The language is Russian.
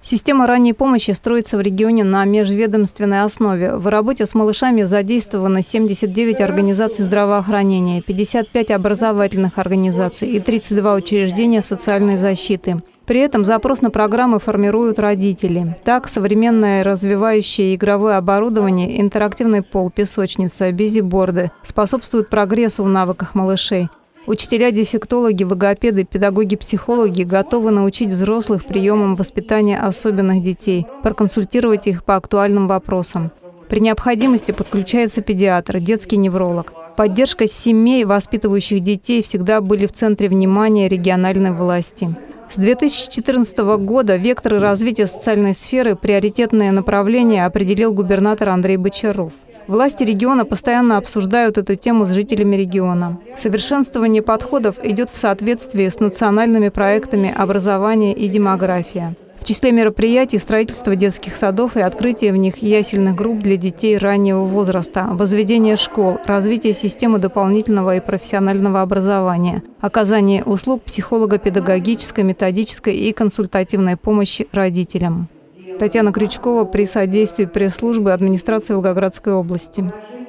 Система ранней помощи строится в регионе на межведомственной основе. В работе с малышами задействовано 79 организаций здравоохранения, 55 образовательных организаций и 32 учреждения социальной защиты. При этом запрос на программы формируют родители. Так, современное развивающее игровое оборудование, интерактивный пол, песочница, бизиборды способствуют прогрессу в навыках малышей. Учителя-дефектологи, логопеды, педагоги-психологи готовы научить взрослых приемам воспитания особенных детей, проконсультировать их по актуальным вопросам. При необходимости подключается педиатр, детский невролог. Поддержка семей, воспитывающих детей, всегда были в центре внимания региональной власти. С 2014 года векторы развития социальной сферы приоритетное направление определил губернатор Андрей Бочаров. Власти региона постоянно обсуждают эту тему с жителями региона. Совершенствование подходов идет в соответствии с национальными проектами образования и демография. В числе мероприятий строительство детских садов и открытие в них ясельных групп для детей раннего возраста, возведение школ, развитие системы дополнительного и профессионального образования, оказание услуг психолого-педагогической, методической и консультативной помощи родителям. Татьяна Крючкова при содействии пресс-службы администрации Волгоградской области.